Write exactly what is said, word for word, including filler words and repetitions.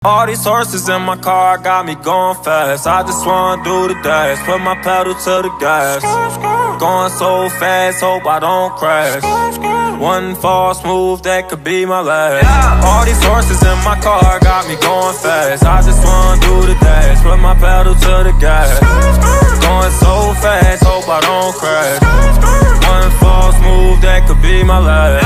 All these horses in my car got me going fast. I just wanna do the dash, put my pedal to the gas. Going so fast, hope I don't crash. One false move, that could be my last. All these horses in my car got me going fast. I just wanna do the dash, put my pedal to the gas. Going so fast, hope I don't crash. One false move, that could be my last.